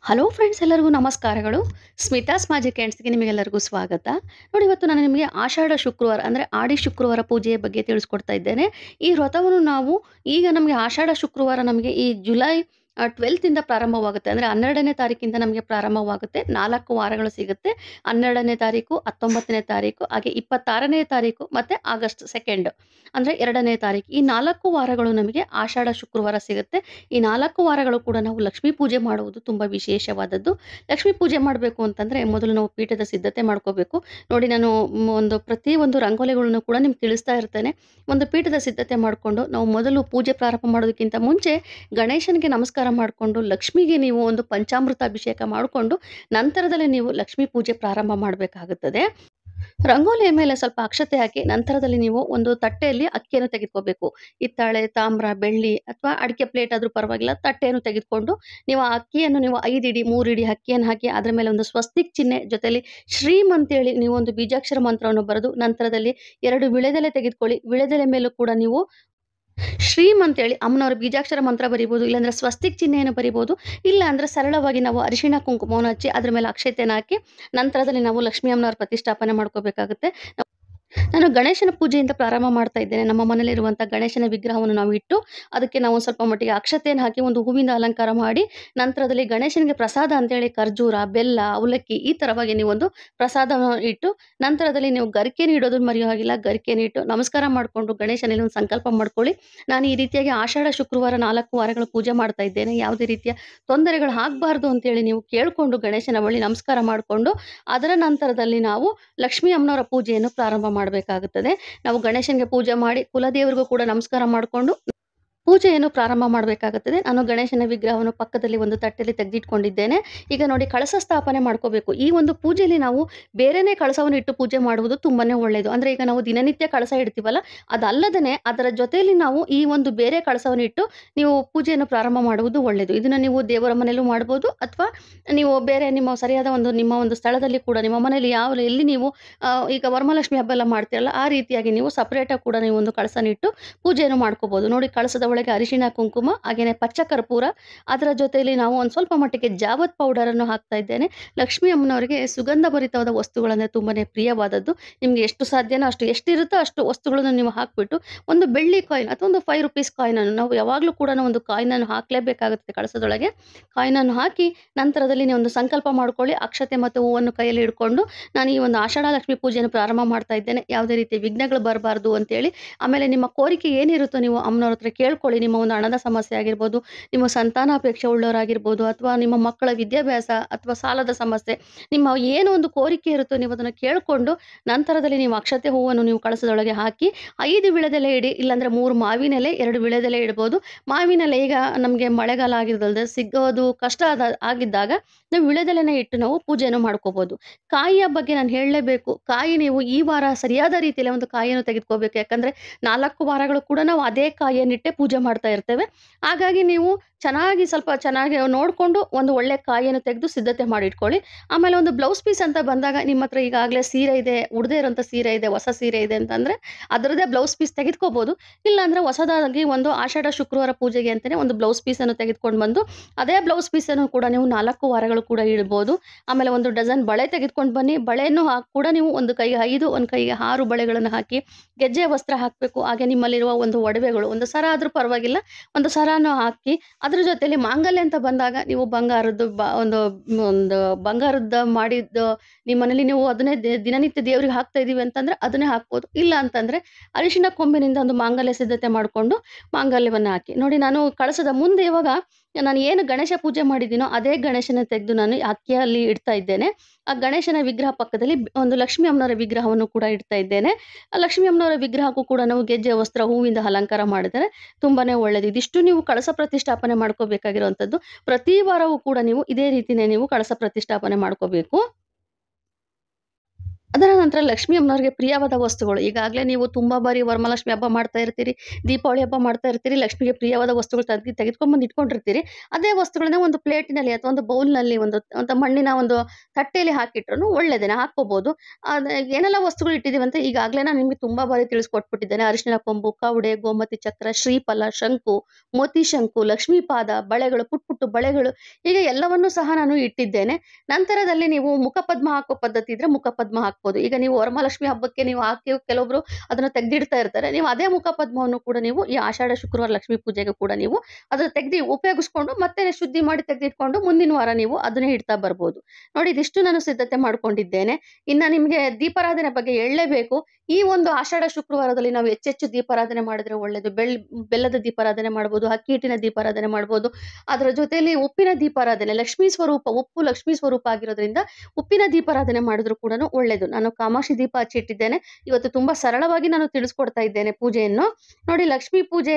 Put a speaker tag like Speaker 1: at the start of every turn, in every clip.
Speaker 1: Hello friends, ಎಲ್ಲರಿಗೂ ನಮಸ್ಕಾರಗಳು. Smitha's magic ಹ್ಯಾಂಡ್ಸ್‌ಗೆ ನಿಮಗೆಲ್ಲರಿಗೂ ಸ್ವಾಗತ. ನೋಡಿ, ಇವತ್ತು ನಾನು ನಿಮಗೆ ಆಷಾಢ ಶುಕ್ರವಾರ ಅಂದರೆ ಆಡಿ ಶುಕ್ರವಾರ ಪೂಜೆಯ ಬಗ್ಗೆ ತಿಳಿಸ್ಕೊಡ್ತಾ ಇದ್ದೇನೆ. ಈ ವ್ರತವನ್ನು ನಾವು ಈಗ ನಮಗೆ ಆಷಾಢ ಶುಕ್ರವಾರ ನಮಗೆ ಈ ಜುಲೈ 12 ಇಂದ ಪ್ರಾರಂಭವಾಗುತ್ತೆ. ಅಂದರೆ 12ನೇ ತಾರೀಕಿಂದ ನಮಗೆ ಪ್ರಾರಂಭವಾಗುತ್ತೆ. 4 ವಾರಗಳು ಸಿಗುತ್ತೆ. 12ನೇ ತಾರೀಕು, 19ನೇ ತಾರೀಕು, ಹಾಗೆ 26ನೇ ತಾರೀಕು ಮತ್ತು ಆಗಸ್ಟ್ 2 ಅಂದರೆ 2ನೇ ತಾರೀಕು. ಈ 4 ವಾರಗಳು ನಮಗೆ ಆಷಾಢ ಶುಕ್ರವಾರ ಸಿಗುತ್ತೆ. ಈ 4 ವಾರಗಳು ಕೂಡ ನಾವು ಲಕ್ಷ್ಮೀ ಪೂಜೆ ಮಾಡುವುದು ತುಂಬ ವಿಶೇಷವಾದದ್ದು. ಲಕ್ಷ್ಮೀ ಪೂಜೆ ಮಾಡಬೇಕು ಅಂತಂದರೆ ಮೊದಲು ನಾವು ಪೀಠದ ಸಿದ್ಧತೆ ಮಾಡ್ಕೋಬೇಕು. ನೋಡಿ, ನಾನು ಪ್ರತಿಯೊಂದು ರಂಗೋಲಿಗಳನ್ನು ಕೂಡ ನಿಮ್ಗೆ ತಿಳಿಸ್ತಾ ಇರ್ತೇನೆ. ಒಂದು ಪೀಠದ ಸಿದ್ಧತೆ ಮಾಡಿಕೊಂಡು ನಾವು ಮೊದಲು ಪೂಜೆ ಪ್ರಾರಂಭ ಮಾಡೋದಕ್ಕಿಂತ ಮುಂಚೆ ಗಣೇಶನಿಗೆ ನಮಸ್ಕಾರ ಮಾಡಿಕೊಂಡು, ಲಕ್ಷ್ಮಿಗೆ ನೀವು ಒಂದು ಪಂಚಾಮೃತ ಅಭಿಷೇಕ ಮಾಡಿಕೊಂಡು ನಂತರದಲ್ಲಿ ನೀವು ಲಕ್ಷ್ಮೀ ಪೂಜೆ ಪ್ರಾರಂಭ ಮಾಡಬೇಕಾಗುತ್ತದೆ. ರಂಗೋಲಿಯ ಮೇಲೆ ಸ್ವಲ್ಪ ಅಕ್ಷತೆ ಹಾಕಿ ನಂತರದಲ್ಲಿ ನೀವು ಒಂದು ತಟ್ಟೆಯಲ್ಲಿ ಅಕ್ಕಿಯನ್ನು ತೆಗೆದುಕೋಬೇಕು. ಹಿತ್ತಾಳೆ, ತಾಮ್ರ, ಬೆಳ್ಳಿ ಅಥವಾ ಅಡಿಕೆ ಪ್ಲೇಟ್ ಆದರೂ ಪರವಾಗಿಲ್ಲ, ತಟ್ಟೆಯನ್ನು ತೆಗೆದುಕೊಂಡು ನೀವು ಆ ಅಕ್ಕಿಯನ್ನು ನೀವು 5 ಇಡಿ 3 ಇಡಿ ಅಕ್ಕಿಯನ್ನು ಹಾಕಿ ಅದರ ಮೇಲೆ ಒಂದು ಸ್ವಸ್ತಿಕ್ ಚಿಹ್ನೆ ಜೊತೆಲಿ ಶ್ರೀಮ್ ಅಂತೇಳಿ ನೀವು ಒಂದು ಬೀಜಾಕ್ಷರ ಮಂತ್ರವನ್ನು ಬರೆದು ನಂತರದಲ್ಲಿ 2 ವಿಳೆದೆಲೆ ತೆಗೆದುಕೊಳ್ಳಿ. ವಿಳೆದೆಲೆ ಮೇಲೂ ಕೂಡ ನೀವು ಶ್ರೀಮ್ ಅಂತೇಳಿ ಅಮ್ಮನವರ ಬೀಜಾಕ್ಷರ ಮಂತ್ರ ಬರಿಬೋದು, ಇಲ್ಲಾಂದ್ರೆ ಸ್ವಸ್ತಿಕ್ ಚಿಹ್ನೆಯನ್ನು ಬರಿಬೋದು. ಇಲ್ಲ ಅಂದ್ರೆ ಸರಳವಾಗಿ ನಾವು ಅರಿಶಿಣ ಕುಂಕುಮವನ್ನು ಹಚ್ಚಿ ಅದ್ರ ಮೇಲೆ ಅಕ್ಷತೆಯನ್ನು ಹಾಕಿ ನಂತರದಲ್ಲಿ ನಾವು ಲಕ್ಷ್ಮೀ ಅಮ್ಮನವರ ಪ್ರತಿಷ್ಠಾಪನೆ ಮಾಡ್ಕೋಬೇಕಾಗುತ್ತೆ. ನಾನು ಗಣೇಶನ ಪೂಜೆಯಿಂದ ಪ್ರಾರಂಭ ಮಾಡ್ತಾ ಇದ್ದೇನೆ. ನಮ್ಮ ಮನೆಯಲ್ಲಿರುವಂಥ ಗಣೇಶನ ವಿಗ್ರಹವನ್ನು ನಾವು ಇಟ್ಟು ಅದಕ್ಕೆ ನಾವು ಸ್ವಲ್ಪ ಮಟ್ಟಿಗೆ ಅಕ್ಷತೆಯನ್ನು ಹಾಕಿ ಒಂದು ಹೂವಿನ ಅಲಂಕಾರ ಮಾಡಿ ನಂತರದಲ್ಲಿ ಗಣೇಶನಿಗೆ ಪ್ರಸಾದ ಅಂತೇಳಿ ಖರ್ಜೂರ, ಬೆಲ್ಲ, ಅವಲಕ್ಕಿ ಈ ಥರವಾಗಿ ನೀವೊಂದು ಪ್ರಸಾದವನ್ನು ಇಟ್ಟು ನಂತರದಲ್ಲಿ ನೀವು ಗರಿಕೆಯನ್ನು ಇಡೋದನ್ನು ಮರೆಯೋ ಹಾಗಿಲ್ಲ. ಗರಿಕೆಯನ್ನು ಇಟ್ಟು ನಮಸ್ಕಾರ ಮಾಡಿಕೊಂಡು ಗಣೇಶನಲ್ಲಿ ಒಂದು ಸಂಕಲ್ಪ ಮಾಡ್ಕೊಳ್ಳಿ. ನಾನು ಈ ರೀತಿಯಾಗಿ ಆಷಾಢ ಶುಕ್ರವಾರ 4 ವಾರಗಳು ಪೂಜೆ ಮಾಡ್ತಾ ಇದ್ದೇನೆ. ಯಾವುದೇ ರೀತಿಯ ತೊಂದರೆಗಳು ಆಗಬಾರ್ದು ಅಂತೇಳಿ ನೀವು ಕೇಳಿಕೊಂಡು ಗಣೇಶನ ಬಳಿ ನಮಸ್ಕಾರ ಮಾಡಿಕೊಂಡು ಅದರ ನಂತರದಲ್ಲಿ ನಾವು ಲಕ್ಷ್ಮೀ ಅಮ್ಮನವರ ಪೂಜೆಯನ್ನು ಪ್ರಾರಂಭ ಮಾಡಬೇಕಾಗುತ್ತದೆ. ನಾವು ಗಣೇಶನಿಗೆ ಪೂಜೆ ಮಾಡಿ ಕುಲದೇವರಿಗೂ ಕೂಡ ನಮಸ್ಕಾರ ಮಾಡಿಕೊಂಡು ಪೂಜೆಯನ್ನು ಪ್ರಾರಂಭ ಮಾಡಬೇಕಾಗುತ್ತದೆ. ನಾನು ಗಣೇಶನ ವಿಗ್ರಹವನ್ನು ಪಕ್ಕದಲ್ಲಿ ಒಂದು ತಟ್ಟೆಯಲ್ಲಿ ತೆಗೆದಿಟ್ಕೊಂಡಿದ್ದೇನೆ. ಈಗ ನೋಡಿ, ಕಳಸ ಸ್ಥಾಪನೆ ಮಾಡ್ಕೋಬೇಕು. ಈ ಒಂದು ಪೂಜೆಯಲ್ಲಿ ನಾವು ಬೇರೆನೇ ಕಳಸವನ್ನು ಇಟ್ಟು ಪೂಜೆ ಮಾಡುವುದು ತುಂಬಾನೇ ಒಳ್ಳೆಯದು. ಅಂದರೆ ಈಗ ನಾವು ದಿನನಿತ್ಯ ಕಳಸ ಇಡ್ತೀವಲ್ಲ, ಅದಲ್ಲದೇ ಅದರ ಜೊತೆಯಲ್ಲಿ ನಾವು ಈ ಒಂದು ಬೇರೆ ಕಳಸವನ್ನು ಇಟ್ಟು ನೀವು ಪೂಜೆಯನ್ನು ಪ್ರಾರಂಭ ಮಾಡುವುದು ಒಳ್ಳೆಯದು. ಇದನ್ನು ನೀವು ದೇವರ ಮನೆಯಲ್ಲೂ ಮಾಡ್ಬೋದು ಅಥವಾ ನೀವು ಬೇರೆ ನಿಮ್ಮ ಒಂದು ಸ್ಥಳದಲ್ಲಿ ಕೂಡ ನಿಮ್ಮ ಮನೆಯಲ್ಲಿ ಎಲ್ಲಿ ನೀವು ಈಗ ವರಮಹಾಲಕ್ಷ್ಮಿ ಹಬ್ಬ ಎಲ್ಲ ಮಾಡ್ತೀರಲ್ಲ, ಆ ರೀತಿಯಾಗಿ ನೀವು ಸಪ್ರೇಟಾಗಿ ಕೂಡ ನೀವು ಒಂದು ಕಳಸನ ಇಟ್ಟು ಪೂಜೆಯನ್ನು ಮಾಡ್ಕೋಬೋದು. ನೋಡಿ, ಕಳಸದ ಒಳಗೆ ಅರಿಶಿಣ ಕುಂಕುಮ ಹಾಗೇನೆ ಪಚ್ಚ ಕರ್ಪೂರ, ಅದರ ಜೊತೆಯಲ್ಲಿ ನಾವು ಒಂದು ಸ್ವಲ್ಪ ಮಟ್ಟಿಗೆ ಜಾವತ್ ಪೌಡರನ್ನು ಹಾಕ್ತಾ ಇದ್ದೇನೆ. ಲಕ್ಷ್ಮೀ ಅಮ್ಮನವರಿಗೆ ಸುಗಂಧ ಭರಿತವಾದ ವಸ್ತುಗಳಂದರೆ ತುಂಬಾನೇ ಪ್ರಿಯವಾದದ್ದು. ನಿಮಗೆ ಎಷ್ಟು ಸಾಧ್ಯನೋ ಅಷ್ಟು, ಎಷ್ಟಿರುತ್ತೋ ಅಷ್ಟು ವಸ್ತುಗಳನ್ನು ನೀವು ಹಾಕಿಬಿಟ್ಟು ಒಂದು ಬೆಳ್ಳಿ ಕಾಯಿನ್ ಅಥವಾ ಒಂದು 5 ರೂಪೀಸ್ ಕಾಯಿನನ್ನು ನಾವು ಯಾವಾಗಲೂ ಕೂಡ ಒಂದು ಕಾಯಿನನ್ನು ಹಾಕಲೇಬೇಕಾಗುತ್ತೆ. ಕಳಸದೊಳಗೆ ಕಾಯಿನನ್ನು ಹಾಕಿ ನಂತರದಲ್ಲಿ ನೀವು ಒಂದು ಸಂಕಲ್ಪ ಮಾಡ್ಕೊಳ್ಳಿ. ಅಕ್ಷತೆ ಮತ್ತು ಹೂವನ್ನು ಕೈಯಲ್ಲಿ ಹಿಡ್ಕೊಂಡು ನಾನು ಈ ಒಂದು ಆಷಾಢ ಲಕ್ಷ್ಮಿ ಪೂಜೆಯನ್ನು ಪ್ರಾರಂಭ ಮಾಡ್ತಾ ಇದ್ದೇನೆ. ಯಾವುದೇ ರೀತಿಯ ವಿಘ್ನಗಳು ಬರಬಾರ್ದು ಅಂತೇಳಿ. ಆಮೇಲೆ ನಿಮ್ಮ ಕೋರಿಕೆ ಏನಿರುತ್ತೋ ನೀವು ಅಮ್ಮನವ್ರ ಹತ್ರ ಕೇಳ್ಕೊಳ್ಳಿ. ನಿಮ್ಮ ಒಂದು ಹಣದ ಸಮಸ್ಯೆ ಆಗಿರ್ಬೋದು, ನಿಮ್ಮ ಸಂತಾನಾಪೇಕ್ಷೆ ಉಳ್ಳವರಾಗಿರ್ಬೋದು, ಅಥವಾ ನಿಮ್ಮ ಮಕ್ಕಳ ವಿದ್ಯಾಭ್ಯಾಸ ಅಥವಾ ಸಾಲದ ಸಮಸ್ಯೆ, ನಿಮ್ಮ ಏನೋ ಒಂದು ಕೋರಿಕೆ ಇರುತ್ತೋ ನೀವು ಅದನ್ನು ಕೇಳಿಕೊಂಡು ನಂತರದಲ್ಲಿ ನೀವು ಅಕ್ಷತೆ ಹೂವನ್ನು ನೀವು ಕಳಸದೊಳಗೆ ಹಾಕಿ 5 ವಿಳೆದೆಲೆ ಇಡಿ. ಇಲ್ಲಾಂದರೆ 3 ಮಾವಿನೆಲೆ 2 ವಿಳೆದೆಲೆ ಇಡ್ಬೋದು. ಮಾವಿನೆಲೆ ಈಗ ನಮಗೆ ಮಳೆಗಾಲ ಆಗಿರೋದಲ್ಲದೆ ಸಿಗೋದು ಕಷ್ಟ ಆಗಿದ್ದಾಗ ನಾವು ವಿಳೆದೆಲೆನ ಇಟ್ಟು ನಾವು ಪೂಜೆಯನ್ನು ಮಾಡ್ಕೋಬೋದು. ಕಾಯಿಯ ಬಗ್ಗೆ ನಾನು ಹೇಳಲೇಬೇಕು. ಕಾಯಿ ನೀವು ಈ ವಾರ ಸರಿಯಾದ ರೀತಿಯಲ್ಲಿ ಒಂದು ಕಾಯಿಯನ್ನು ತೆಗೆದುಕೋಬೇಕು. ಯಾಕಂದರೆ 4 ವಾರಗಳು ಕೂಡ ನಾವು ಅದೇ ಕಾಯಿಯನ್ನಿಟ್ಟೆ ಪೂಜೆ ಮಾಡ್ತಾ ಇರ್ತೇವೆ. ಹಾಗಾಗಿ ನೀವು ಸ್ವಲ್ಪ ಚೆನ್ನಾಗಿ ನೋಡಿಕೊಂಡು ಒಂದು ಒಳ್ಳೆ ಕಾಯಿಯನ್ನು ತೆಗೆದು ಸಿದ್ಧತೆ ಮಾಡಿ ಇಟ್ಕೊಳ್ಳಿ. ಆಮೇಲೆ ಒಂದು ಬ್ಲೌಸ್ ಪೀಸ್ ಅಂತ ಬಂದಾಗ ನಿಮ್ಮ ಹತ್ರ ಈಗಾಗಲೇ ಸೀರೆ ಇದೆ, ಉಡದೇ ಇರೋಂಥ ಸೀರೆ ಇದೆ, ಹೊಸ ಸೀರೆ ಇದೆ ಅಂತಂದರೆ ಅದರದ್ದೇ ಬ್ಲೌಸ್ ಪೀಸ್ ತೆಗೆದುಕೋಬೋದು. ಇಲ್ಲಾಂದರೆ ಹೊಸದಾಗಿ ಒಂದು ಆಷಾಢ ಶುಕ್ರವಾರ ಪೂಜೆಗೆ ಅಂತಲೇ ಒಂದು ಬ್ಲೌಸ್ ಪೀಸನ್ನು ತೆಗೆದುಕೊಂಡು ಬಂದು ಅದೇ ಬ್ಲೌಸ್ ಪೀಸನ್ನು ಕೂಡ ನೀವು 4 ವಾರಗಳು ಕೂಡ ಇಡ್ಬೋದು. ಆಮೇಲೆ ಒಂದು ಡಜನ್ ಬಳೆ ತೆಗೆದುಕೊಂಡು ಬನ್ನಿ. ಬಳೆಯನ್ನು ಕೂಡ ನೀವು ಒಂದು ಕೈಗೆ 5 ಒಂದು ಕೈಗೆ 6 ಬಳೆಗಳನ್ನು ಹಾಕಿ ಗೆಜ್ಜೆ ವಸ್ತ್ರ ಹಾಕಬೇಕು. ಹಾಗೆ ನಿಮ್ಮಲ್ಲಿರುವ ಒಂದು ಒಡವೆಗಳು, ಒಂದು ಸರ ಆದರೂ ಪರವಾಗಿಲ್ಲ, ಒಂದು ಸರನೂ ಹಾಕಿ ಅದ್ರ ಜೊತೆಲಿ ಮಾಂಗಲ್ಯ ಅಂತ ಬಂದಾಗ ನೀವು ಬಂಗಾರದ್ದು ಒಂದು ಬಂಗಾರದ ಮಾಡಿದ್ದು ನಿಮ್ಮ ಮನೇಲಿ ನೀವು ಅದನ್ನೇ ದಿನನಿತ್ಯ ದೇವರಿಗೆ ಹಾಕ್ತಾ ಇದೀವಿ ಅಂತಂದ್ರೆ ಅದನ್ನೇ ಹಾಕ್ಬೋದು. ಇಲ್ಲ ಅಂತಂದ್ರೆ ಅರಿಶಿಣ ಕೊಂಬಿನಿಂದ ಒಂದು ಮಾಂಗಲ್ಯ ಸಿದ್ಧತೆ ಮಾಡಿಕೊಂಡು ಮಾಂಗಲ್ಯವನ್ನು ಹಾಕಿ. ನೋಡಿ, ನಾನು ಕಳಸದ ಮುಂದೆ ಇವಾಗ ನಾನು ಏನು ಗಣೇಶ ಪೂಜೆ ಮಾಡಿದ್ದೀನೋ ಅದೇ ಗಣೇಶನ ತೆಗೆದು ನಾನು ಅಕ್ಕಿಯಲ್ಲಿ ಇಡ್ತಾ ಇದ್ದೇನೆ. ಆ ಗಣೇಶನ ವಿಗ್ರಹ ಪಕ್ಕದಲ್ಲಿ ಒಂದು ಲಕ್ಷ್ಮೀ ಅಮ್ಮನವರ ವಿಗ್ರಹವನ್ನು ಕೂಡ ಇಡ್ತಾ ಇದ್ದೇನೆ. ಆ ಲಕ್ಷ್ಮೀ ಅಮ್ಮನವರ ವಿಗ್ರಹಕ್ಕೂ ಕೂಡ ನಾವು ಗೆಜ್ಜೆ ವಸ್ತ್ರ ಹೂವಿಂದ ಅಲಂಕಾರ ಮಾಡಿದರೆ ತುಂಬಾನೇ ಒಳ್ಳೆಯದು. ಇದಿಷ್ಟು ನೀವು ಕಳಸ ಪ್ರತಿಷ್ಠಾಪನೆ ಮಾಡ್ಕೋಬೇಕಾಗಿರುವಂಥದ್ದು. ಪ್ರತಿ ವಾರವೂ ಕೂಡ ನೀವು ಇದೇ ರೀತಿನೇ ನೀವು ಕಳಸ ಪ್ರತಿಷ್ಠಾಪನೆ ಮಾಡ್ಕೋಬೇಕು. ಅದರ ನಂತರ ಲಕ್ಷ್ಮೀ ಅಮ್ಮನವ್ರಿಗೆ ಪ್ರಿಯವಾದ ವಸ್ತುಗಳು ಈಗಾಗಲೇ ನೀವು ತುಂಬ ಬಾರಿ ವರಮಹಾಲಕ್ಷ್ಮಿ ಹಬ್ಬ ಮಾಡ್ತಾ ಇರ್ತೀರಿ, ದೀಪಾವಳಿ ಹಬ್ಬ ಮಾಡ್ತಾ ಇರ್ತೀರಿ, ಲಕ್ಷ್ಮಿಗೆ ಪ್ರಿಯವಾದ ವಸ್ತುಗಳು ತೆಗೆದುಕೊಂಡ್ಬಂದು ಇಟ್ಕೊಂಡಿರ್ತೀರಿ. ಅದೇ ವಸ್ತುಗಳನ್ನ ಒಂದು ಪ್ಲೇಟಿನಲ್ಲಿ ಅಥವಾ ಒಂದು ಬೌಲ್‌ನಲ್ಲಿ ಒಂದು ಮಣ್ಣಿನ ಒಂದು ತಟ್ಟೆಯಲ್ಲಿ ಹಾಕಿಟ್ರೂ ಒಳ್ಳೆದೇನೆ ಹಾಕ್ಕೋಬೋದು. ಏನೆಲ್ಲ ವಸ್ತುಗಳು ಇಟ್ಟಿದ್ದೀವಿ ಅಂತ ಈಗಾಗಲೇ ನಾನು ನಿಮಗೆ ತುಂಬ ಬಾರಿ ತಿಳಿಸ್ಕೊಟ್ಬಿಟ್ಟಿದ್ದೇನೆ. ಅರಿಶಿಣ ಕೊಂಬು, ಕವಡೆ, ಗೋಮತಿ ಚಕ್ರ, ಶ್ರೀಫಲ, ಶಂಕು, ಮೋತಿ ಶಂಕು, ಲಕ್ಷ್ಮೀ ಪಾದ, ಬಳೆಗಳು, ಪುಟ್ಟ ಪುಟ್ಟ ಬಳೆಗಳು ಹೀಗೆ ಎಲ್ಲವನ್ನೂ ಸಹ ನಾನು ಇಟ್ಟಿದ್ದೇನೆ. ನಂತರದಲ್ಲಿ ನೀವು ಮುಖಪದ್ಮ ಹಾಕೋ ಪದ್ಧತಿ ಇದ್ರೆ ಮುಖಪದ್ಮ ಹಾಕ್ಬೋದು. ಈಗ ನೀವು ವರಮಹಾಲಕ್ಷ್ಮಿ ಹಬ್ಬಕ್ಕೆ ನೀವು ಹಾಕಿ ಕೆಲವೊಬ್ರು ಅದನ್ನ ತೆಗ್ದಿಡ್ತಾ ಇರ್ತಾರೆ. ನೀವು ಅದೇ ಮುಖಪದ್ಮವನ್ನು ಕೂಡ ನೀವು ಈ ಆಷಾಢ ಶುಕ್ರವಾರ ಲಕ್ಷ್ಮೀ ಪೂಜೆಗೆ ಕೂಡ ನೀವು ಅದನ್ನ ತೆಗ್ದು ಉಪಯೋಗಿಸ್ಕೊಂಡು ಮತ್ತೆ ಶುದ್ಧಿ ಮಾಡಿ ತೆಗೆದಿಟ್ಕೊಂಡು ಮುಂದಿನ ವಾರ ನೀವು ಅದನ್ನೇ ಇಡ್ತಾ ಬರ್ಬೋದು. ನೋಡಿ ಇದಿಷ್ಟು ನಾನು ಸಿದ್ಧತೆ ಮಾಡ್ಕೊಂಡಿದ್ದೇನೆ. ಇನ್ನ ನಿಮ್ಗೆ ದೀಪಾರಾಧನೆ ಬಗ್ಗೆ ಹೇಳಲೇಬೇಕು. ಈ ಒಂದು ಆಷಾಢ ಶುಕ್ರವಾರದಲ್ಲಿ ನಾವು ಹೆಚ್ಚೆಚ್ಚು ದೀಪಾರಾಧನೆ ಮಾಡಿದ್ರೆ ಒಳ್ಳೇದು. ಬೆಲ್ಲದ ದೀಪಾರಾಧನೆ ಮಾಡ್ಬೋದು, ಅಕ್ಕಿ ಹಿಟ್ಟಿನ ದೀಪಾರಾಧನೆ ಮಾಡ್ಬೋದು. ಅದರ ಜೊತೆಯಲ್ಲಿ ಉಪ್ಪಿನ ದೀಪಾರಾಧನೆ, ಲಕ್ಷ್ಮೀ ಸ್ವರೂಪ, ಉಪ್ಪು ಲಕ್ಷ್ಮೀ ಸ್ವರೂಪ ಆಗಿರೋದ್ರಿಂದ ಉಪ್ಪಿನ ದೀಪಾರಾಧನೆ ಮಾಡಿದ್ರು ಕೂಡ ಒಳ್ಳೇದು. ನಾನು ಕಾಮಾಕ್ಷಿ ದೀಪ ಹಚ್ಚಿಟ್ಟಿದ್ದೇನೆ. ಇವತ್ತು ತುಂಬಾ ಸರಳವಾಗಿ ನಾನು ತಿಳಿಸ್ಕೊಡ್ತಾ ಇದ್ದೇನೆ ಪೂಜೆಯನ್ನು. ನೋಡಿ ಲಕ್ಷ್ಮೀ ಪೂಜೆ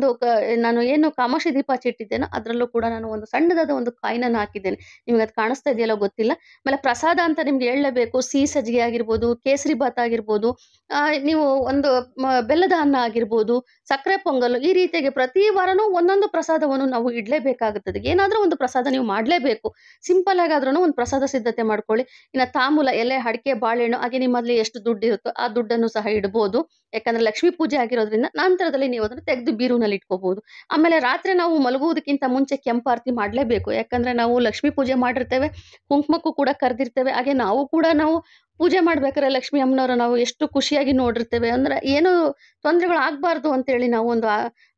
Speaker 1: ನಾನು ಏನು ಕಾಮಾಕ್ಷಿ ದೀಪ ಹಚ್ಚಿಟ್ಟಿದ್ದೇನೋ ಅದರಲ್ಲೂ ಕೂಡ ನಾನು ಒಂದು ಸಣ್ಣದಾದ ಒಂದು ಕಾಯಿನನ್ನು ಹಾಕಿದ್ದೇನೆ. ನಿಮ್ಗೆ ಅದು ಕಾಣಿಸ್ತಾ ಇದೆಯಲ್ಲೋ ಗೊತ್ತಿಲ್ಲ. ಆಮೇಲೆ ಪ್ರಸಾದ ಅಂತ ನಿಮ್ಗೆ ಹೇಳಲೇಬೇಕು. ಸಿಹಿ ಸಜ್ಜಿಗೆ ಆಗಿರ್ಬೋದು, ಕೇಸರಿ ಬಾತ್ ಆಗಿರ್ಬೋದು, ನೀವು ಒಂದು ಬೆಲ್ಲದ ಅನ್ನ ಆಗಿರ್ಬೋದು, ಸಕ್ಕರೆ ಪೊಂಗಲ್, ಈ ರೀತಿಯಾಗಿ ಪ್ರತಿ ವಾರನೂ ಒಂದೊಂದು ಪ್ರಸಾದವನ್ನು ನಾವು ಇಡ್ಲೇಬೇಕಾಗುತ್ತದೆ. ಏನಾದ್ರೂ ಒಂದು ಪ್ರಸಾದ ನೀವು ಮಾಡ್ಲೇಬೇಕು. ಸಿಂಪಲ್ ಆಗಾದ್ರೂ ಒಂದು ಪ್ರಸಾದ ಸಿದ್ಧತೆ ಮಾಡ್ಕೊಳ್ಳಿ. ಇನ್ನು ತಾಂಬೂಲ, ಎಲೆ, ಅಡಿಕೆ, ಬಾಳೆಹಣ್ಣು, ಹಾಗೆ ನಿಮ್ಮಲ್ಲಿ ಎಷ್ಟು ದುಡ್ಡು ಇರುತ್ತೋ ಆ ದುಡ್ಡನ್ನು ಸಹ ಇಡ್ಬೋದು. ಯಾಕಂದ್ರೆ ಲಕ್ಷ್ಮೀ ಪೂಜೆ ಆಗಿರೋದ್ರಿಂದ ನಂತರದಲ್ಲಿ ನೀವು ಅದನ್ನು ತೆಗೆದು ಬೀರುನಲ್ಲಿ ಇಟ್ಕೋಬಹುದು. ಆಮೇಲೆ ರಾತ್ರಿ ನಾವು ಮಲಗುವುದಕ್ಕಿಂತ ಮುಂಚೆ ಕೆಂಪಾರತಿ ಮಾಡ್ಲೇಬೇಕು. ಯಾಕಂದ್ರೆ ನಾವು ಲಕ್ಷ್ಮೀ ಪೂಜೆ ಮಾಡಿರ್ತೇವೆ, ಕುಂಕುಮಕ್ಕೂ ಕೂಡ ಕರೆದಿರ್ತೇವೆ. ಹಾಗೆ ನಾವು ಪೂಜೆ ಮಾಡ್ಬೇಕಾದ್ರೆ ಲಕ್ಷ್ಮೀ ಅಮ್ಮನವ್ರ ನಾವು ಎಷ್ಟು ಖುಷಿಯಾಗಿ ನೋಡಿರ್ತೇವೆ. ಅಂದ್ರೆ ಏನು ತೊಂದರೆಗಳು ಆಗ್ಬಾರ್ದು ಅಂತೇಳಿ ನಾವು ಒಂದು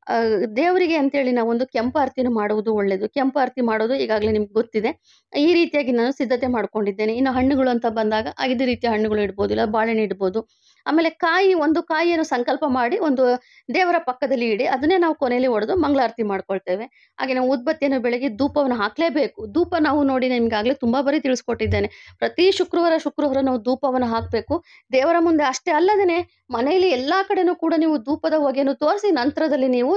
Speaker 1: ದೇವರಿಗೆ ಅಂತೇಳಿ ನಾವೊಂದು ಕೆಂಪಾರತಿನ ಮಾಡುವುದು ಒಳ್ಳೇದು. ಕೆಂಪಾರತಿ ಮಾಡೋದು ಈಗಾಗಲೇ ನಿಮ್ಗೆ ಗೊತ್ತಿದೆ. ಈ ರೀತಿಯಾಗಿ ನಾನು ಸಿದ್ಧತೆ ಮಾಡ್ಕೊಂಡಿದ್ದೇನೆ. ಇನ್ನು ಹಣ್ಣುಗಳು ಅಂತ ಬಂದಾಗ 5 ರೀತಿಯ ಹಣ್ಣುಗಳು ಇಡ್ಬೋದು, ಇಲ್ಲ ಬಾಳೆಹಣ್ಣು ಇಡ್ಬೋದು. ಆಮೇಲೆ ಒಂದು ಕಾಯಿಯನ್ನು ಸಂಕಲ್ಪ ಮಾಡಿ ಒಂದು ದೇವರ ಪಕ್ಕದಲ್ಲಿ ಇಡಿ. ಅದನ್ನೇ ನಾವು ಕೊನೆಯಲ್ಲಿ ಒಡೆದು ಮಂಗಳಾರತಿ ಮಾಡ್ಕೊಳ್ತೇವೆ. ಹಾಗೆ ನಾವು ಉದ್ಬತ್ತಿಯನ್ನು ಬೆಳಗ್ಗೆ ಧೂಪವನ್ನು ಹಾಕ್ಲೇಬೇಕು. ಧೂಪ ನಾವು ನೋಡಿ ನಿಮ್ಗಾಗಲೇ ತುಂಬಾ ಬಾರಿ ತಿಳಿಸ್ಕೊಟ್ಟಿದ್ದೇನೆ. ಪ್ರತಿ ಶುಕ್ರವಾರ ನಾವು ಧೂಪವನ್ನು ಹಾಕ್ಬೇಕು. ದೇವರ ಮುಂದೆ ಅಷ್ಟೇ ಅಲ್ಲದೇನೆ ಮನೆಯಲ್ಲಿ ಎಲ್ಲಾ ಕಡೆನೂ ಕೂಡ ನೀವು ಧೂಪದ ಹೊಗೆಯನ್ನು ತೋರಿಸಿ ನಂತರದಲ್ಲಿ ನೀವು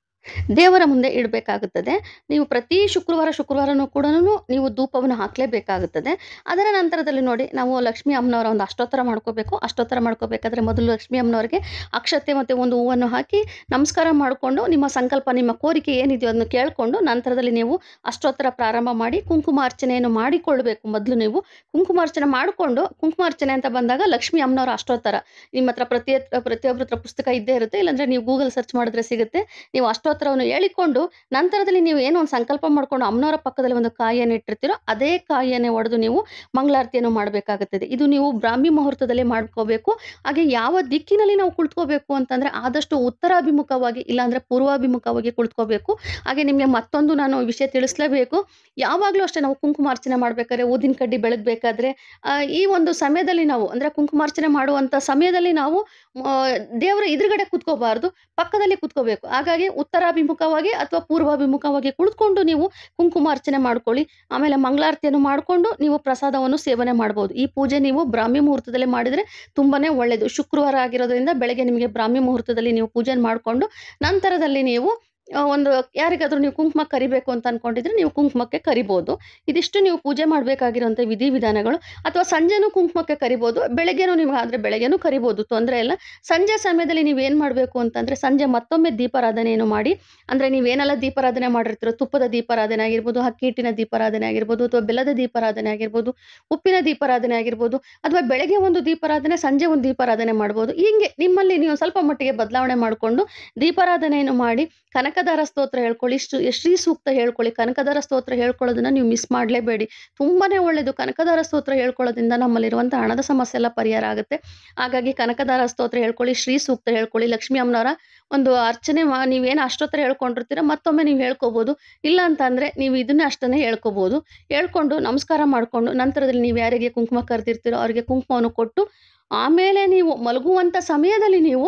Speaker 1: ದೇವರ ಮುಂದೆ ಇಡಬೇಕಾಗುತ್ತದೆ. ನೀವು ಪ್ರತಿ ಶುಕ್ರವಾರನೂ ಕೂಡನು ನೀವು ಧೂಪವನ್ನು ಹಾಕಲೇಬೇಕಾಗುತ್ತದೆ. ಅದರ ನಂತರದಲ್ಲಿ ನೋಡಿ ನಾವು ಲಕ್ಷ್ಮೀ ಅಮ್ಮನವರ ಒಂದು ಅಷ್ಟೋತ್ತರ ಮಾಡ್ಕೋಬೇಕು. ಅಷ್ಟೋತ್ತರ ಮಾಡ್ಕೋಬೇಕಾದ್ರೆ ಮೊದಲು ಲಕ್ಷ್ಮೀ ಅಮ್ಮನವರಿಗೆ ಅಕ್ಷತೆ ಮತ್ತು ಒಂದು ಹೂವನ್ನು ಹಾಕಿ ನಮಸ್ಕಾರ ಮಾಡಿಕೊಂಡು ನಿಮ್ಮ ಸಂಕಲ್ಪ, ನಿಮ್ಮ ಕೋರಿಕೆ ಏನಿದೆಯೋ ಅದನ್ನು ಕೇಳಿಕೊಂಡು ನಂತರದಲ್ಲಿ ನೀವು ಅಷ್ಟೋತ್ತರ ಪ್ರಾರಂಭ ಮಾಡಿ ಕುಂಕುಮಾರ್ಚನೆಯನ್ನು ಮಾಡಿಕೊಳ್ಳಬೇಕು. ಮೊದಲು ನೀವು ಕುಂಕುಮಾರ್ಚನೆ ಮಾಡಿಕೊಂಡು, ಕುಂಕುಮಾರ್ಚನೆ ಅಂತ ಬಂದಾಗ ಲಕ್ಷ್ಮೀ ಅಮ್ಮನವರ ಅಷ್ಟೋತ್ತರ ನಿಮ್ಮ ಹತ್ರ ಪ್ರತಿಯೊಬ್ಬರ ಹತ್ರ ಪುಸ್ತಕ ಇದ್ದೇ ಇರುತ್ತೆ. ಇಲ್ಲಾಂದ್ರೆ ನೀವು ಗೂಗಲ್ ಸರ್ಚ್ ಮಾಡಿದ್ರೆ ಸಿಗುತ್ತೆ. ನೀವು ಅಷ್ಟೋತ್ತರವನ್ನು ಹೇಳಿಕೊಂಡು ನಂತರದಲ್ಲಿ ನೀವು ಏನೋ ಒಂದು ಸಂಕಲ್ಪ ಮಾಡ್ಕೊಂಡು ಅಮ್ಮನವರ ಪಕ್ಕದಲ್ಲಿ ಒಂದು ಕಾಯಿಯನ್ನು ಇಟ್ಟಿರ್ತೀರೋ ಅದೇ ಕಾಯಿಯನ್ನೇ ಒಡೆದು ನೀವು ಮಂಗಳಾರತಿಯನ್ನು ಮಾಡಬೇಕಾಗುತ್ತದೆ. ಇದು ನೀವು ಬ್ರಾಹ್ಮಿ ಮುಹೂರ್ತದಲ್ಲಿ ಮಾಡ್ಕೋಬೇಕು. ಹಾಗೆ ಯಾವ ದಿಕ್ಕಿನಲ್ಲಿ ನಾವು ಕುಳಿತುಕೋಬೇಕು ಅಂತಂದ್ರೆ ಆದಷ್ಟು ಉತ್ತರಾಭಿಮುಖವಾಗಿ, ಇಲ್ಲಾಂದ್ರೆ ಪೂರ್ವಾಭಿಮುಖವಾಗಿ ಕುಳಿತುಕೋಬೇಕು. ಹಾಗೆ ನಿಮಗೆ ಮತ್ತೊಂದು ನಾನು ವಿಷಯ ತಿಳಿಸಲೇಬೇಕು. ಯಾವಾಗಲೂ ಅಷ್ಟೇ ನಾವು ಕುಂಕುಮಾರ್ಚನೆ ಮಾಡ್ಬೇಕಾದ್ರೆ, ಊದಿನ ಕಡ್ಡಿ ಬೆಳಗ್ಬೇಕಾದ್ರೆ ಈ ಒಂದು ಸಮಯದಲ್ಲಿ ನಾವು ಅಂದ್ರೆ ಕುಂಕುಮಾರ್ಚನೆ ಮಾಡುವಂತ ಸಮಯದಲ್ಲಿ ನಾವು ದೇವರ ಎದುರುಗಡೆ ಕೂತ್ಕೋಬಾರ್ದು, ಪಕ್ಕದಲ್ಲಿ ಕೂತ್ಕೋಬೇಕು. ಹಾಗಾಗಿ ಉತ್ತರಾಭಿಮುಖವಾಗಿ ಅಥವಾ ಪೂರ್ವಾಭಿಮುಖವಾಗಿ ಕುಳಿತುಕೊಂಡು ನೀವು ಕುಂಕುಮಾರ್ಚನೆ ಮಾಡ್ಕೊಳ್ಳಿ. ಆಮೇಲೆ ಮಂಗಳಾರತಿಯನ್ನು ಮಾಡಿಕೊಂಡು ನೀವು ಪ್ರಸಾದವನ್ನು ಸೇವನೆ ಮಾಡಬಹುದು. ಈ ಪೂಜೆ ನೀವು ಬ್ರಾಹ್ಮಿ ಮುಹೂರ್ತದಲ್ಲಿ ಮಾಡಿದ್ರೆ ತುಂಬಾನೇ ಒಳ್ಳೆಯದು. ಶುಕ್ರವಾರ ಆಗಿರೋದ್ರಿಂದ ಬೆಳಗ್ಗೆ ನಿಮಗೆ ಬ್ರಾಹ್ಮಿ ಮುಹೂರ್ತದಲ್ಲಿ ನೀವು ಪೂಜೆ ಮಾಡಿಕೊಂಡು ನಂತರದಲ್ಲಿ ನೀವು ಒಂದು ಯಾರಿಗಾದ್ರೂ ನೀವು ಕುಂಕುಮ ಕರಿಬೇಕು ಅಂತ ಅನ್ಕೊಂಡಿದ್ರೆ ನೀವು ಕುಂಕುಮಕ್ಕೆ ಕರಿಬೋದು. ಇದಿಷ್ಟು ನೀವು ಪೂಜೆ ಮಾಡಬೇಕಾಗಿರುವಂಥ ವಿಧಿವಿಧಾನಗಳು. ಅಥವಾ ಸಂಜೆನೂ ಕುಂಕುಮಕ್ಕೆ ಕರಿಬೋದು, ಬೆಳಗ್ಗೆನೂ ನಿಮ್ಗೆ ಆದರೆ ಬೆಳಗ್ಗೆನೂ ಕರಿಬೋದು, ತೊಂದರೆ ಇಲ್ಲ. ಸಂಜೆ ಸಮಯದಲ್ಲಿ ನೀವೇನು ಮಾಡಬೇಕು ಅಂತಂದರೆ ಸಂಜೆ ಮತ್ತೊಮ್ಮೆ ದೀಪಾರಾಧನೆಯನ್ನು ಮಾಡಿ. ಅಂದರೆ ನೀವೇನೆಲ್ಲ ದೀಪಾರಾಧನೆ ಮಾಡಿರ್ತೀರೋ, ತುಪ್ಪದ ದೀಪಾರಾಧನೆ ಆಗಿರ್ಬೋದು, ಅಕ್ಕಿ ಹಿಟ್ಟಿನ ದೀಪಾರಾಧನೆ ಆಗಿರ್ಬೋದು, ಅಥವಾ ಬೆಲ್ಲದ ದೀಪಾರಾಧನೆ ಆಗಿರ್ಬೋದು, ಉಪ್ಪಿನ ದೀಪಾರಾಧನೆ ಆಗಿರ್ಬೋದು, ಅಥವಾ ಬೆಳಗ್ಗೆ ಒಂದು ದೀಪಾರಾಧನೆ, ಸಂಜೆ ಒಂದು ದೀಪಾರಾಧನೆ ಮಾಡ್ಬೋದು. ಹೀಗೆ ನಿಮ್ಮಲ್ಲಿ ನೀವು ಸ್ವಲ್ಪ ಮಟ್ಟಿಗೆ ಬದಲಾವಣೆ ಮಾಡಿಕೊಂಡು ದೀಪಾರಾಧನೆಯನ್ನು ಮಾಡಿ ಕನಕದಾರ ಸ್ತೋತ್ರ ಹೇಳ್ಕೊಳ್ಳಿ, ಶ್ರೀ ಸೂಕ್ತ ಹೇಳ್ಕೊಳ್ಳಿ. ಕನಕದಾರ ಸ್ತೋತ್ರ ಹೇಳ್ಕೊಳ್ಳೋದನ್ನ ನೀವು ಮಿಸ್ ಮಾಡಲೇಬೇಡಿ. ತುಂಬಾನೇ ಒಳ್ಳೆಯದು. ಕನಕದಾರ ಸ್ತೋತ್ರ ಹೇಳ್ಕೊಳ್ಳೋದ್ರಿಂದ ನಮ್ಮಲ್ಲಿರುವಂಥ ಹಣದ ಸಮಸ್ಯೆ ಎಲ್ಲ ಪರಿಹಾರ ಆಗುತ್ತೆ. ಹಾಗಾಗಿ ಕನಕದಾರ ಸ್ತೋತ್ರ ಹೇಳ್ಕೊಳ್ಳಿ, ಶ್ರೀ ಸೂಕ್ತ ಹೇಳ್ಕೊಳ್ಳಿ, ಲಕ್ಷ್ಮೀ ಅಮ್ಮನವರ ಒಂದು ಅರ್ಚನೆ ನೀವೇನು ಅಷ್ಟೋತ್ತರ ಹೇಳ್ಕೊಂಡಿರ್ತೀರ ಮತ್ತೊಮ್ಮೆ ನೀವು ಹೇಳ್ಕೋಬಹುದು. ಇಲ್ಲ ಅಂತಂದ್ರೆ ನೀವು ಇದನ್ನೇ ಅಷ್ಟನ್ನೇ ಹೇಳ್ಕೋಬಹುದು. ಹೇಳ್ಕೊಂಡು ನಮಸ್ಕಾರ ಮಾಡಿಕೊಂಡು ನಂತರದಲ್ಲಿ ನೀವು ಯಾರಿಗೆ ಕುಂಕುಮ ಕರೆದಿರ್ತೀರೋ ಅವರಿಗೆ ಕುಂಕುಮವನ್ನು ಕೊಟ್ಟು ಆಮೇಲೆ ನೀವು ಮಲಗುವಂಥ ಸಮಯದಲ್ಲಿ ನೀವು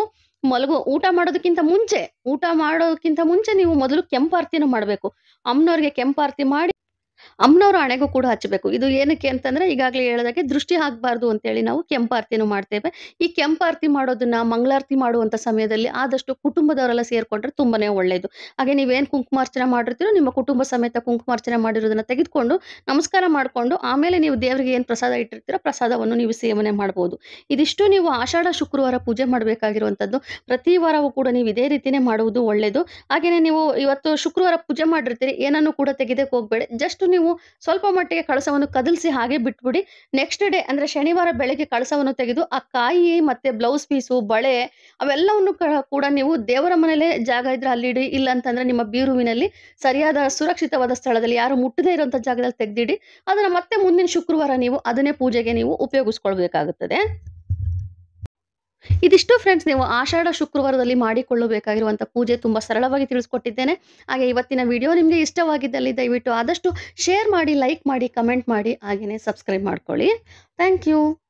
Speaker 1: ಊಟ ಮಾಡೋದಕ್ಕಿಂತ ಮುಂಚೆ ನೀವು ಮೊದಲು ಕೆಂಪಾರತಿಯನ್ನು ಮಾಡಬೇಕು. ಅಮ್ಮನವ್ರಿಗೆ ಕೆಂಪಾರತಿ ಮಾಡಿ ಅಮ್ಮನವರ ಹಣೆಗೂ ಕೂಡ ಹಚ್ಚಬೇಕು. ಇದು ಏನಕ್ಕೆ ಅಂತಂದ್ರೆ ಈಗಾಗಲೇ ಹೇಳಿದಾಗೆ ದೃಷ್ಟಿ ಆಗ್ಬಾರ್ದು ಅಂತೇಳಿ ನಾವು ಕೆಂಪಾರತಿನೂ ಮಾಡ್ತೇವೆ. ಈ ಕೆಂಪಾರತಿ ಮಾಡೋದನ್ನ ಮಂಗಳಾರತಿ ಮಾಡುವಂಥ ಸಮಯದಲ್ಲಿ ಆದಷ್ಟು ಕುಟುಂಬದವರೆಲ್ಲ ಸೇರ್ಕೊಂಡ್ರೆ ತುಂಬಾನೇ ಒಳ್ಳೆಯದು. ಹಾಗೆ ನೀವೇನು ಕುಂಕುಮಾರ್ಚನೆ ಮಾಡಿರ್ತೀರೋ ನಿಮ್ಮ ಕುಟುಂಬ ಸಮೇತ ಕುಂಕುಮಾರ್ಚನೆ ಮಾಡಿರೋದನ್ನ ತೆಗೆದುಕೊಂಡು ನಮಸ್ಕಾರ ಮಾಡಿಕೊಂಡು ಆಮೇಲೆ ನೀವು ದೇವರಿಗೆ ಏನು ಪ್ರಸಾದ ಇಟ್ಟಿರ್ತೀರೋ ಪ್ರಸಾದವನ್ನು ನೀವು ಸೇವನೆ ಮಾಡ್ಬೋದು. ಇದಿಷ್ಟು ನೀವು ಆಷಾಢ ಶುಕ್ರವಾರ ಪೂಜೆ ಮಾಡಬೇಕಾಗಿರುವಂಥದ್ದು. ಪ್ರತಿ ವಾರವೂ ಕೂಡ ನೀವು ಇದೇ ರೀತಿನೇ ಮಾಡುವುದು ಒಳ್ಳೆಯದು. ಹಾಗೆಯೇ ನೀವು ಇವತ್ತು ಶುಕ್ರವಾರ ಪೂಜೆ ಮಾಡಿರ್ತೀರಿ, ಏನನ್ನು ಕೂಡ ತೆಗೆದಕ್ಕೆ ಹೋಗಬೇಡಿ. ಜಸ್ಟ್ ನೀವು ಸ್ವಲ್ಪ ಮಟ್ಟಿಗೆ ಕಳಸವನ್ನು ಕದಲಿಸಿ ಹಾಗೆ ಬಿಟ್ಬಿಡಿ. ನೆಕ್ಸ್ಟ್ ಡೇ ಅಂದರೆ ಶನಿವಾರ ಬೆಳಗ್ಗೆ ಕಳಸವನ್ನು ತೆಗೆದು ಆ ಕಾಯಿ ಮತ್ತು ಬ್ಲೌಸ್ ಪೀಸು, ಬಳೆ ಅವೆಲ್ಲವನ್ನು ಕೂಡ ನೀವು ದೇವರ ಮನೆಯಲ್ಲೇ ಜಾಗ ಇದ್ರೆ ಅಲ್ಲಿಡಿ. ಇಲ್ಲ ಅಂತಂದ್ರೆ ನಿಮ್ಮ ಬೀರುವಿನಲ್ಲಿ ಸರಿಯಾದ ಸುರಕ್ಷಿತವಾದ ಸ್ಥಳದಲ್ಲಿ ಯಾರು ಮುಟ್ಟದೇ ಇರುವಂಥ ಜಾಗದಲ್ಲಿ ತೆಗೆದಿಡಿ. ಅದನ್ನು ಮತ್ತೆ ಮುಂದಿನ ಶುಕ್ರವಾರ ನೀವು ಅದನ್ನೇ ಪೂಜೆಗೆ ನೀವು ಉಪಯೋಗಿಸ್ಕೊಳ್ಬೇಕಾಗುತ್ತದೆ. ಇದಿಷ್ಟು ಫ್ರೆಂಡ್ಸ್ ನೀವು ಆಷಾಢ ಶುಕ್ರವಾರದಲ್ಲಿ ಮಾಡಿಕೊಳ್ಳಬೇಕಾಗಿರುವಂಥ ಪೂಜೆ ತುಂಬ ಸರಳವಾಗಿ ತಿಳಿಸ್ಕೊಟ್ಟಿದ್ದೇನೆ. ಹಾಗೆ ಇವತ್ತಿನ ವಿಡಿಯೋ ನಿಮಗೆ ಇಷ್ಟವಾಗಿದ್ದಲ್ಲಿ ದಯವಿಟ್ಟು ಆದಷ್ಟು ಶೇರ್ ಮಾಡಿ, ಲೈಕ್ ಮಾಡಿ, ಕಮೆಂಟ್ ಮಾಡಿ, ಹಾಗೆಯೇ ಸಬ್ಸ್ಕ್ರೈಬ್ ಮಾಡ್ಕೊಳ್ಳಿ. Thank you.